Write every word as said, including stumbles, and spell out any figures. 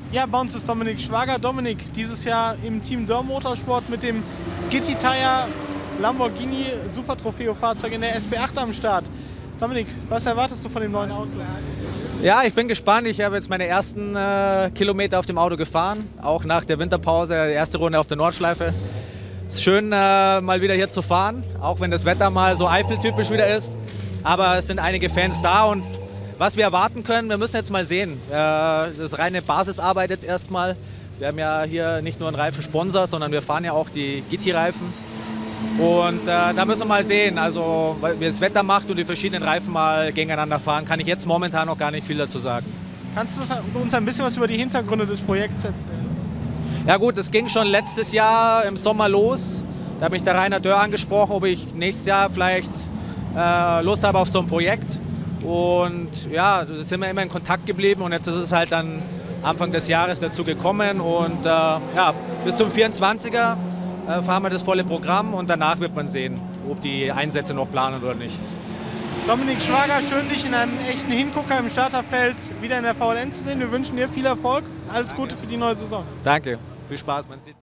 Ja, bei uns ist Dominik Schwager. Dominik, dieses Jahr im Team Dörr Motorsport mit dem Gitti Tire Lamborghini Super Trofeo Fahrzeug in der S B acht am Start. Dominik, was erwartest du von dem neuen Auto? Ja, ich bin gespannt. Ich habe jetzt meine ersten äh, Kilometer auf dem Auto gefahren, auch nach der Winterpause, die erste Runde auf der Nordschleife. Es ist schön, äh, mal wieder hier zu fahren, auch wenn das Wetter mal so eifeltypisch wieder ist. Aber es sind einige Fans da und was wir erwarten können, wir müssen jetzt mal sehen. Äh, das ist reine Basisarbeit jetzt erstmal. Wir haben ja hier nicht nur einen Reifensponsor, sondern wir fahren ja auch die Gitti-Reifen. Und äh, da müssen wir mal sehen, also wie das Wetter macht und die verschiedenen Reifen mal gegeneinander fahren, kann ich jetzt momentan noch gar nicht viel dazu sagen. Kannst du uns ein bisschen was über die Hintergründe des Projekts erzählen? Ja gut, es ging schon letztes Jahr im Sommer los. Da hat mich der Rainer Dörr angesprochen, ob ich nächstes Jahr vielleicht äh, Lust habe auf so ein Projekt. Und ja, da sind wir immer in Kontakt geblieben und jetzt ist es halt dann Anfang des Jahres dazu gekommen. Und äh, ja, bis zum vierundzwanziger äh, fahren wir das volle Programm und danach wird man sehen, ob die Einsätze noch planen oder nicht. Dominik Schwager, schön dich in einem echten Hingucker im Starterfeld wieder in der V L N zu sehen. Wir wünschen dir viel Erfolg, alles Danke. Gute für die neue Saison. Danke, viel Spaß, man sieht.